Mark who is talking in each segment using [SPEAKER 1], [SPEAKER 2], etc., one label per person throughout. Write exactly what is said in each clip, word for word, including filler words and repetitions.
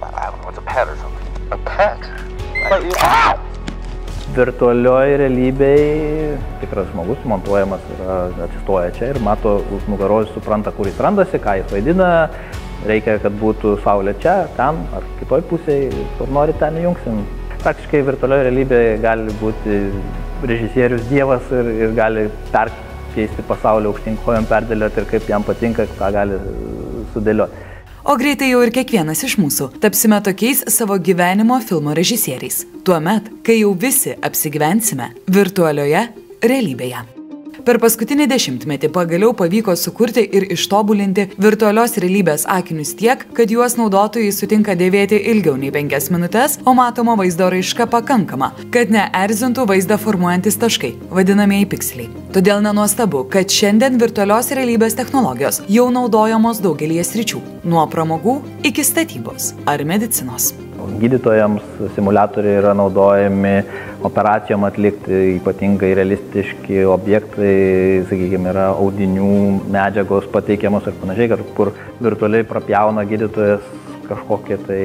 [SPEAKER 1] I don't know, it's a pet or something. A pet?
[SPEAKER 2] Virtualioje realybėje tikras žmogus montuojamas yra, atsistoja čia ir mato už nugaros, supranta, kur jis randasi, ką jis vaidina. Reikia, kad būtų saulė čia, ten ar kitoj pusėje, kur nori ten įjungsim. Praktiškai virtualioje realybėje gali būti režisierius dievas ir, ir gali perkeisti pasaulį aukštyn kojom, perdėlioti ir kaip jam patinka, ką gali sudėlioti.
[SPEAKER 3] O greitai jau ir kiekvienas iš mūsų tapsime tokiais savo gyvenimo filmo režisieriais. Tuomet, kai jau visi apsigyvensime virtualioje realybėje. Per paskutinį dešimtmetį pagaliau pavyko sukurti ir ištobulinti virtualios realybės akinius tiek, kad juos naudotojai sutinka dėvėti ilgiau nei penkias minutes, o matomo vaizdo raiška pakankama, kad neerzintų vaizdą formuojantis taškai, vadinamieji pikseliai. Todėl nenuostabu, kad šiandien virtualios realybės technologijos jau naudojamos daugelyje sričių, nuo pramogų iki statybos ar medicinos.
[SPEAKER 2] Gydytojams simuliatoriai yra naudojami operacijom atlikti, ypatingai realistiški objektai, sakykime, yra audinių medžiagos pateikiamos ir panašiai, kur virtualiai prapjauna gydytojas kažkokią tai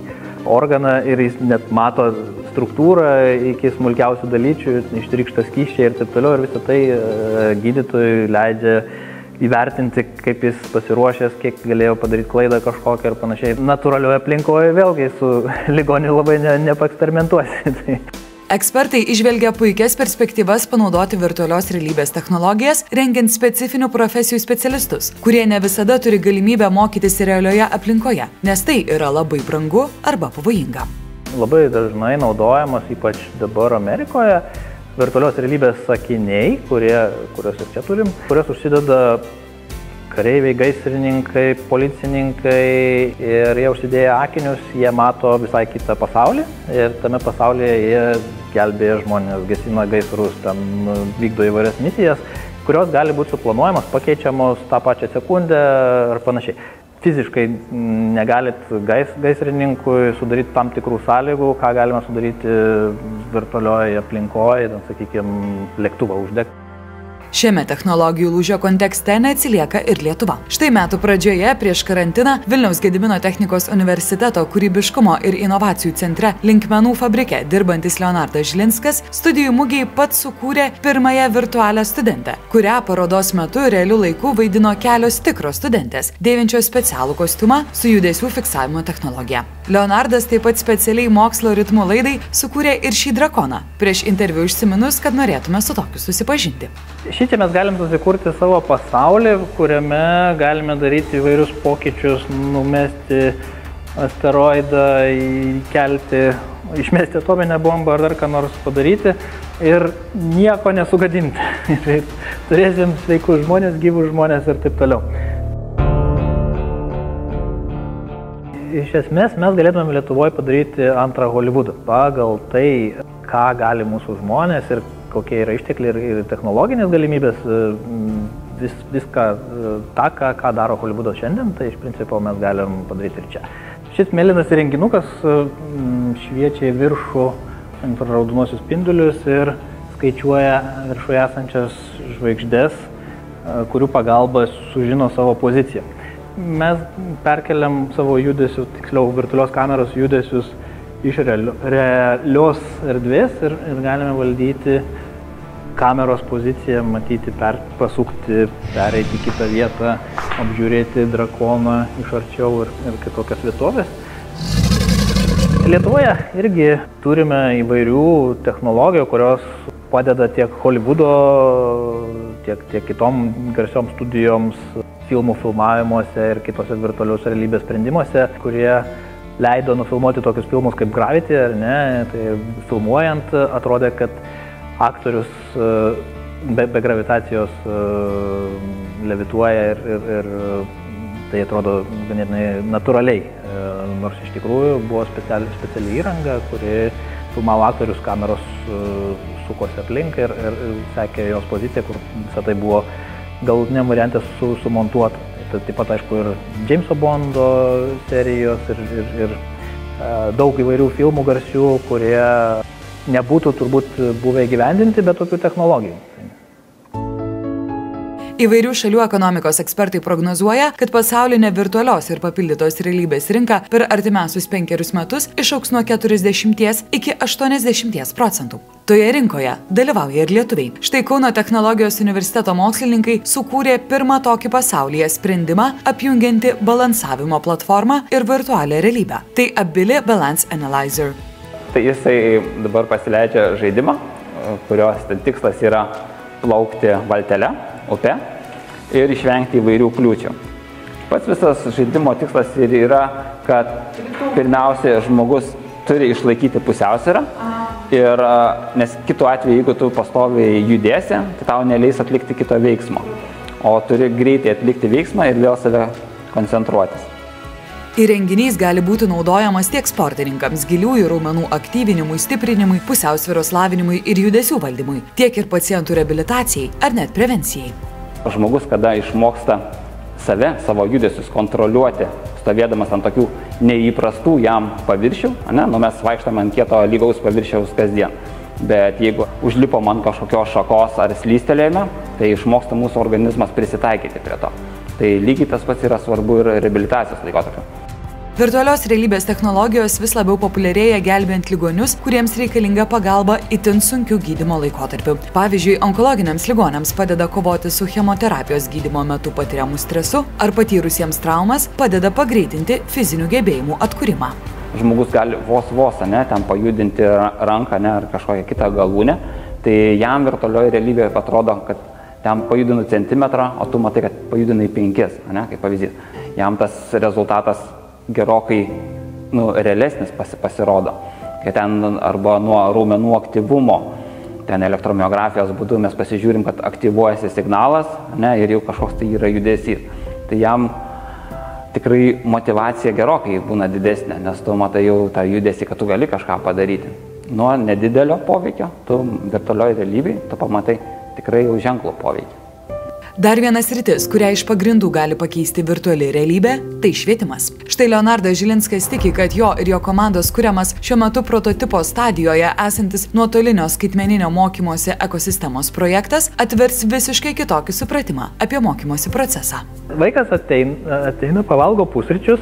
[SPEAKER 2] organą ir jis net mato struktūrą iki smulkiausių dalyčių, ištrykšta skysčiai ir taip toliau, ir visą tai gydytojui leidžia įvertinti, kaip jis pasiruošęs, kiek galėjo padaryti klaidą kažkokią ir panašiai. Natūralioje aplinkoje vėlgi su ligoniu labai ne, nepaeksperimentuosi.
[SPEAKER 3] Ekspertai įžvelgia puikias perspektyvas panaudoti virtualios realybės technologijas, rengiant specifinių profesijų specialistus, kurie ne visada turi galimybę mokytis realioje aplinkoje, nes tai yra labai brangu arba pavojinga. Labai dažnai naudojamas, ypač dabar Amerikoje, virtualios realybės akiniai, kurie, kuriuos ir čia turim, kuriuos užsideda kareiviai, gaisrininkai, policininkai ir jie užsidėję akinius, jie mato visai kitą pasaulį ir tame pasaulyje jie gelbėja žmonės, gesina gaisrus, ten vykdo įvairias misijas, kurios gali būti suplanuojamas, pakeičiamos tą pačią sekundę ir panašiai. Fiziškai negalit gais, gaisrininkui sudaryti tam tikrų sąlygų, ką galima sudaryti virtualioje aplinkoje, sakykime, lėktuvą uždegti. Šiame technologijų lūžio kontekste neatsilieka ir Lietuva. Štai metų pradžioje, prieš karantiną, Vilniaus Gedimino technikos universiteto kūrybiškumo ir inovacijų centre Linkmenų fabrike dirbantis Leonardas Žilinskas studijų mugėje pats sukūrė pirmąją virtualią studentę, kurią parodos metu realiu laiku vaidino kelios tikros studentės, dėvinčios specialų kostiumą su judesių fiksavimo technologija. Leonardas taip pat specialiai mokslo ritmų laidai sukūrė ir šį drakoną, prieš interviu užsiminus, kad norėtume su tokiu susipažinti.
[SPEAKER 2] Šičia mes galim susikurti savo pasaulį, kuriame galime daryti įvairius pokyčius, numesti asteroidą, įkelti, išmesti atominę bombą ar dar ką nors padaryti ir nieko nesugadinti. Turėsim sveikus žmonės, gyvus žmonės ir taip toliau. Iš esmės mes galėtume Lietuvoje padaryti antrą Hollywoodą pagal tai, ką gali mūsų žmonės ir kokie yra ištekliai ir, ir technologinės galimybės, vis, viską tą, ką, ką daro Hollywoodas šiandien, tai iš principo mes galim padaryti ir čia. Šis mėlynas įrenginukas šviečia į viršų infraraudonuosius spindulius ir skaičiuoja viršuje esančias žvaigždės, kurių pagalba sužino savo poziciją. Mes perkeliam savo judesius, tiksliau virtualios kameros judesius iš realios erdvės ir, ir galime valdyti kameros poziciją, matyti, per, pasukti, pereiti į kitą vietą, apžiūrėti drakoną iš arčiau ir, ir kitokias vietovės. Lietuvoje irgi turime įvairių technologijų, kurios padeda tiek Hollywoodo, tiek, tiek kitom garsiom studijoms, filmų filmavimuose ir kitose virtualios realybės sprendimuose, kurie leido nufilmuoti tokius filmus kaip Gravity, ar ne, tai filmuojant atrodė, kad aktorius be, be gravitacijos levituoja ir, ir, ir tai atrodo ganėtinai natūraliai, nors iš tikrųjų buvo speciali, speciali įranga, kuri filmavo aktorius, kameros sukosi aplink ir, ir, ir sekė jos poziciją, kur visą tai buvo galutiniam variantė su, sumontuota. Tai taip pat, aišku, ir Jameso Bondo serijos ir, ir, ir daug įvairių filmų garsių, kurie nebūtų turbūt buvę įgyvendinti be tokių technologijų.
[SPEAKER 3] Įvairių šalių ekonomikos ekspertai prognozuoja, kad pasaulinė virtualios ir papildytos realybės rinka per artimiausius penkerius metus išaugs nuo keturiasdešimties iki aštuoniasdešimties procentų. Toje rinkoje dalyvauja ir lietuviai. Štai Kauno technologijos universiteto mokslininkai sukūrė pirmą tokį pasaulyje sprendimą apjungiantį balansavimo platformą ir virtualią realybę. Tai Abili Balance Analyzer.
[SPEAKER 4] Tai jisai dabar pasileidžia žaidimą, kurios tikslas yra plaukti valtele, upe ir išvengti įvairių kliūčių. Pats visas žaidimo tikslas ir yra, kad pirmiausia žmogus turi išlaikyti pusiausvyrą, ir, nes kitu atveju, jeigu tu pastoviai judėsi, tai tau neleis atlikti kito veiksmo, o turi greitai atlikti veiksmą ir vėl save koncentruotis.
[SPEAKER 3] Įrenginys gali būti naudojamas tiek sportininkams, giliųjų raumenų aktyvinimui, stiprinimui, pusiausvyros lavinimui ir judesių valdymui, tiek ir pacientų reabilitacijai ar net prevencijai.
[SPEAKER 4] Žmogus, kada išmoksta save, savo judesius kontroliuoti, stovėdamas ant tokių neįprastų jam paviršių, ne, nu mes vaikštame ant kieto lygaus paviršiaus kasdien, bet jeigu užlipom ant kažkokios šakos ar slystelėjime, tai išmoksta mūsų organizmas prisitaikyti prie to. Tai lygiai tas pats yra svarbu ir reabilitacijos laikotarpiu.
[SPEAKER 3] Virtualios realybės technologijos vis labiau populiarėja gelbėjant ligonius, kuriems reikalinga pagalba itin sunkių gydymo laikotarpiu. Pavyzdžiui, onkologiniams ligoniams padeda kovoti su chemoterapijos gydymo metu patiriamu stresu ar patyrusiems traumas padeda pagreitinti fizinių gebėjimų atkūrimą.
[SPEAKER 4] Žmogus gali vos vos, ne, ten pajudinti ranką, ne, ar kažkokią kitą galūnę, tai jam virtualioje realybėje atrodo, kad ten pajudinu centimetrą, o tu matai, kad pajudinai penkis, ne, kaip pavyzdys. Jam tas rezultatas gerokai nu, realesnis pasi, pasirodo, kad ten arba nuo raumenų aktyvumo, ten elektromiografijos būdu mes pasižiūrim, kad aktyvuojasi signalas, ne, ir jau kažkoks tai yra judesys. Tai jam tikrai motyvacija gerokai būna didesnė, nes tu matai jau tą judesį, kad tu gali kažką padaryti. Nuo nedidelio poveikio, tu virtualioje realybėje, tu pamatai tikrai jau ženklų poveikį.
[SPEAKER 3] Dar vienas sritis, kurią iš pagrindų gali pakeisti virtuali realybė, tai švietimas. Štai Leonardas Žilinskas tiki, kad jo ir jo komandos kuriamas šiuo metu prototipo stadijoje esantis nuotolinio skaitmeninio mokymosi ekosistemos projektas atvers visiškai kitokį supratimą apie mokymosi procesą.
[SPEAKER 2] Vaikas ateina, ateina pavalgo pusryčius,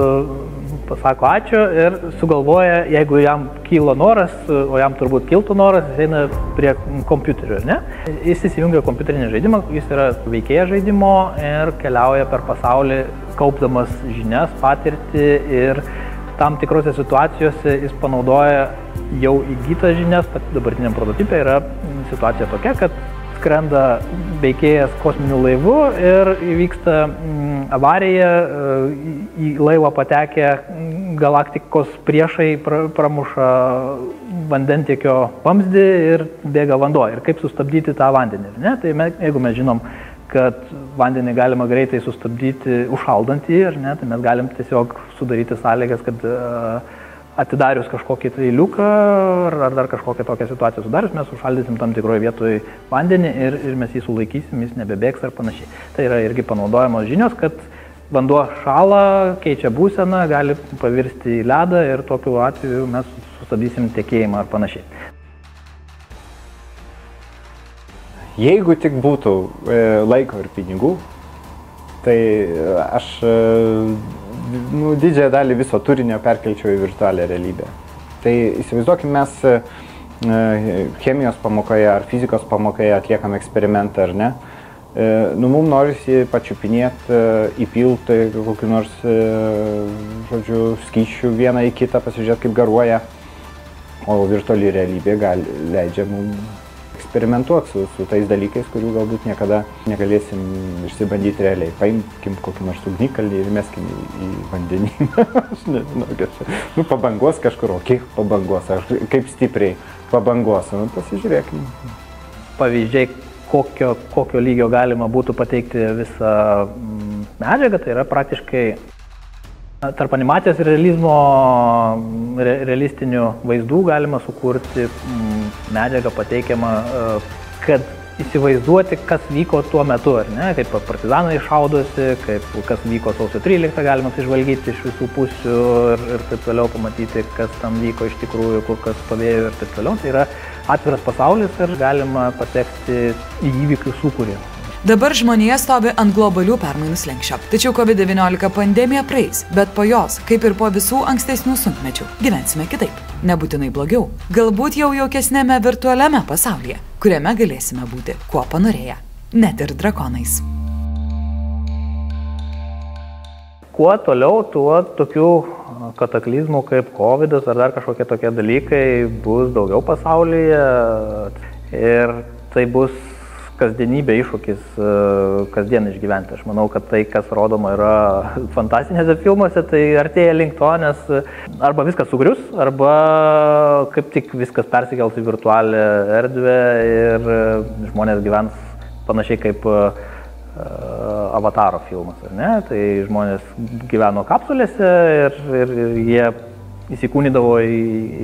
[SPEAKER 2] pasako ačiū ir sugalvoja, jeigu jam kyla noras, o jam turbūt kiltų noras, jis eina prie kompiuterio, ne? Jis įsijungia kompiuterinį žaidimą, jis yra veikėjas žaidimo ir keliauja per pasaulį, kaupdamas žinias, patirtį ir tam tikrose situacijose jis panaudoja jau įgytas žinias. Dabartiniam prototipe yra situacija tokia, kad skrenda veikėjas kosminiu laivu ir įvyksta avarija, į laivą patekę galaktikos priešai pramuša vandentiekio vamzdį ir bėga vanduo. Ir kaip sustabdyti tą vandenį? Ne? Tai me, jeigu mes žinom, kad vandenį galima greitai sustabdyti užšaldant jį, ne? Tai mes galim tiesiog sudaryti sąlygas, kad uh, atidarius kažkokį tai liuką ar dar kažkokią tokią situaciją sudarius, mes užšaldysim tam tikroje vietoje vandenį ir, ir mes jį sulaikysim, jis nebebėgs ar panašiai. Tai yra irgi panaudojamos žinios, kad vanduo šąla, keičia būseną, gali pavirsti į ledą ir tokiu atveju mes sustabdysim tekėjimą ar panašiai.
[SPEAKER 5] Jeigu tik būtų e, laiko ir pinigų, tai aš e, nu, didžiąją dalį viso turinio perkelčiau į virtualią realybę. Tai įsivaizduokime, mes e, chemijos pamokoje ar fizikos pamokoje atliekam eksperimentą, ar ne? E, nu, mums norisi pačiupinėti, e, įpilti kokiu nors, e, žodžiu, skysčių vieną į kitą, pasižiūrėti, kaip garuoja, o virtuali realybė gali, leidžia mums eksperimentuoti su, su tais dalykais, kurių galbūt niekada negalėsim išsibandyti realiai. Paimkim kokį nors ugnikalnį ir meskim į, į vandenyną. Aš nežinau, kad čia. Nu, pabangos kažkur, o kiek pabangos, aš, kaip stipriai pabangos. Nu, pasižiūrėkim.
[SPEAKER 2] Pavyzdžiai, kokio, kokio lygio galima būtų pateikti visą medžiagą, tai yra praktiškai tarp animacijos ir realizmo, re, realistinių vaizdų galima sukurti medžiagą pateikiamą, kad įsivaizduoti, kas vyko tuo metu, ar ne, kaip partizanai šaudosi, kaip, kas vyko sausio tryliktą, galima išžvalgyti iš visų pusių ir, ir taip toliau pamatyti, kas tam vyko iš tikrųjų, kur kas stovėjo ir taip toliau. Tai yra atviras pasaulis ir galima patekti į įvykių sūkurį.
[SPEAKER 3] Dabar žmonija stovi ant globalių permainų slenksčio. Tačiau COVID devyniolika pandemija praeis, bet po jos, kaip ir po visų ankstesnių sunkmečių, gyvensime kitaip. Nebūtinai blogiau. Galbūt jau jaukesnėme virtualiame pasaulyje, kuriame galėsime būti kuo panorėję. Net ir drakonais.
[SPEAKER 2] Kuo toliau, tuo tokių kataklizmų kaip kovidas ar dar kažkokie tokie dalykai bus daugiau pasaulyje. Ir tai bus kasdienybė iššūkis kasdien išgyventi. Aš manau, kad tai, kas rodoma yra fantastinėse filmuose, tai artėja link to, nes arba viskas sugrius, arba kaip tik viskas persikels į virtualią erdvę ir žmonės gyvens panašiai kaip Avataro filmas, ar ne? Tai žmonės gyveno kapsulėse ir, ir, ir jie įsikūnydavo į,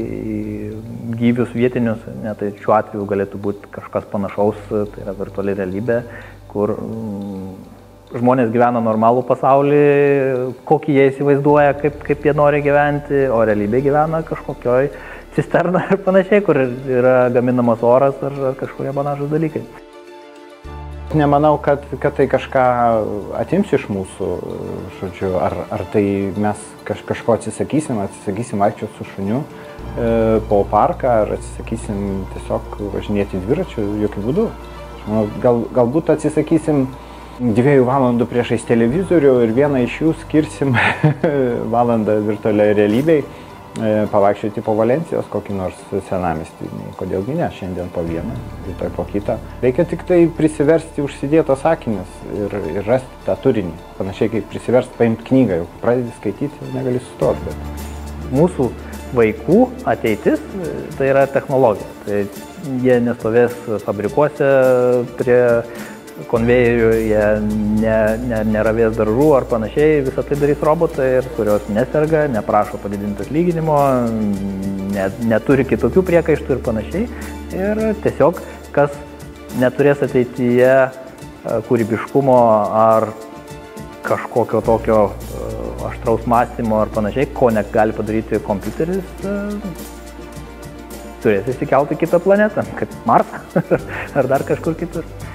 [SPEAKER 2] į gyvius vietinius, ne, tai šiuo atveju galėtų būti kažkas panašaus, tai yra virtuali realybė, kur mm, žmonės gyvena normalų pasaulį, kokį jie įsivaizduoja, kaip, kaip jie nori gyventi, o realybė gyvena kažkokioj cisterna ir panašiai, kur yra gaminamas oras ar, ar kažkokie panašus dalykai.
[SPEAKER 5] Nemanau, kad, kad tai kažką atims iš mūsų, žodžiu, ar, ar tai mes kaž, kažko atsisakysim, atsisakysim vaikščioti su šuniu e, po parką, ar atsisakysim tiesiog važinėti dviračiu, jokių būdų. Aš manau, gal, galbūt atsisakysim dviejų valandų priešais televizorių ir vieną iš jų skirsim valandą virtualiai realybei, e, pavaikščioti po Valencijos kokį nors senamiestį. Kodėlgi ne, šiandien po vieną, rytoj po kitą. Reikia tik tai prisiversti užsidėtos akinius ir, ir rasti tą turinį. Panašiai kaip prisiversti paimti knygą, jau pradedi skaityti, negali sustoti. Bet...
[SPEAKER 2] Mūsų vaikų ateitis tai yra technologija. Tai jie nestovės fabrikuose prie konvejerių, jie ne, ne, neravės daržų ar panašiai, visą tai darys robotai, kurios neserga, neprašo padidinti atlyginimo, ne, neturi kitokių priekaištų ir panašiai. Ir tiesiog, kas neturės ateityje kūrybiškumo ar kažkokio tokio aštraus mąstymo ar panašiai, ko negali padaryti kompiuteris, turės įsikelti kitą planetą, kaip Marsą ar dar kažkur kitur.